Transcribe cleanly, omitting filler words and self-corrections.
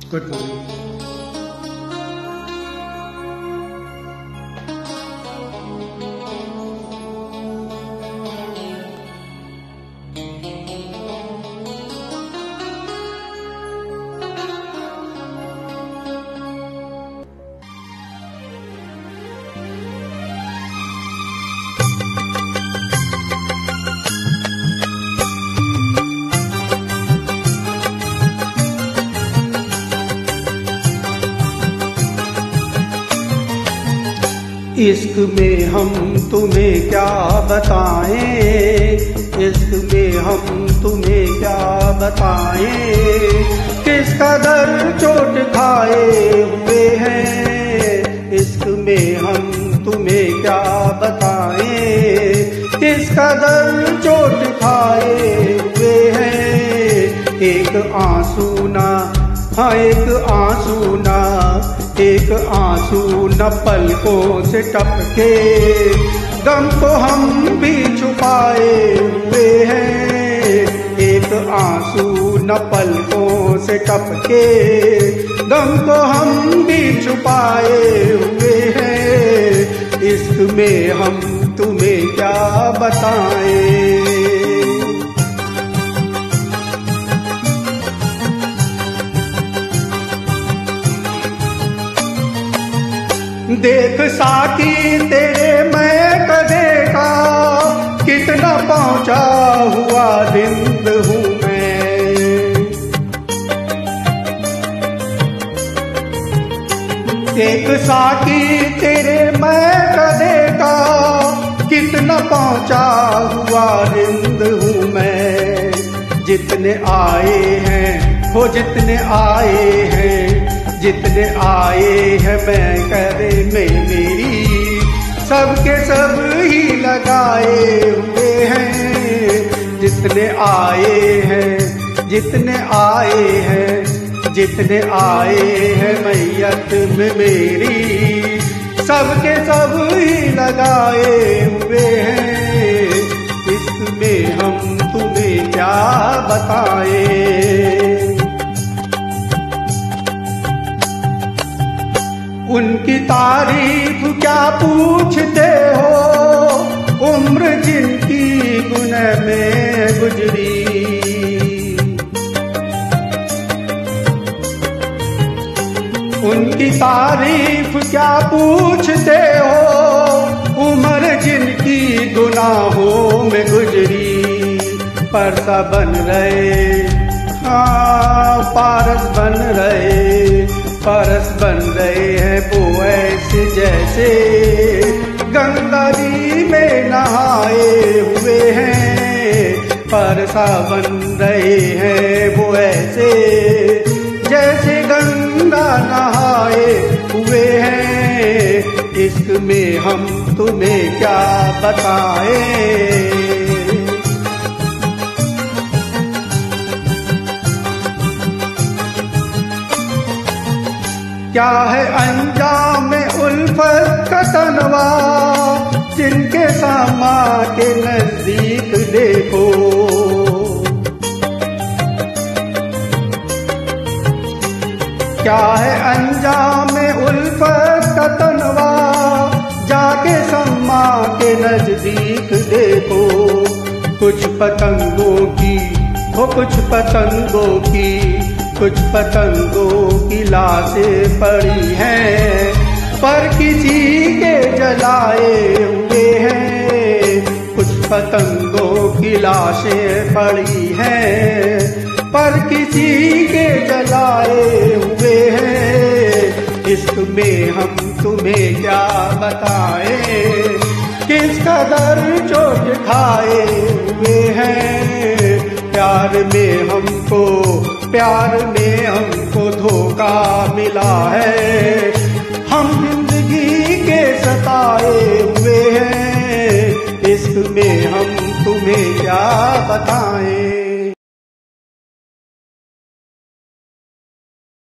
Good morning. इश्क में हम तुम्हें क्या बताएं, इश्क में हम तुम्हें क्या बताएं, किस कदर चोट खाए हुए हैं। इश्क में हम तुम्हें क्या बताएं, किस कदर चोट खाए हुए हैं। एक आंसू ना, हाँ एक आंसू ना, एक आंसू न पलकों से टपके, गम को हम भी छुपाए हुए हैं। एक आंसू न पलकों से टपके, गम को हम भी छुपाए हुए हैं। इश्क में हम तुम्हें क्या बताएं। देख साकी तेरे मैं कदे का, कितना पहुंचा हुआ जिंद हूँ मैं। देख साकी तेरे मैं कदे का, कितना पहुंचा हुआ जिंद हूँ मैं। जितने आए हैं वो जितने आए हैं, जितने आए हैं मैं करे में मेरी, सबके सब ही लगाए हुए हैं। जितने आए हैं, जितने आए हैं, जितने आए हैं मैयत में मेरी, सबके सब ही लगाए हुए हैं। इसमें हम तुम्हें क्या बताएं। उनकी तारीफ क्या पूछते हो, उम्र जिनकी गुनह में गुजरी। उनकी तारीफ क्या पूछते हो, उम्र जिनकी गुनाहों में गुजरी। परसा बन रहे, हाँ पारस बन रहे, पारस बन रहे हैं वो ऐसे जैसे गंगा जी में नहाए हुए हैं। परसा बन रहे हैं वो ऐसे जैसे गंगा नहाए हुए हैं। इश्क में हम तुम्हें क्या बताएं। क्या है अंजाम उल्फत का तनवा, जिनके सामा के नजदीक देखो। क्या है अंजाम उल्फत का तनवा, जाके सम्मा के नजदीक देखो। कुछ पतंगों की, वो कुछ पतंगों की, कुछ पतंगों की लाशें पड़ी हैं, पर किसी के जलाए हुए हैं। कुछ पतंगों की लाशें पड़ी हैं, पर किसी के जलाए हुए हैं। इश्क में हम तुम्हें क्या बताएं, किस कदर चोट खाए हुए हैं। प्यार में हमको, प्यार में हमको धोखा मिला है, हम जिंदगी के सताए हुए हैं। इश्क में हम तुम्हें क्या बताएं।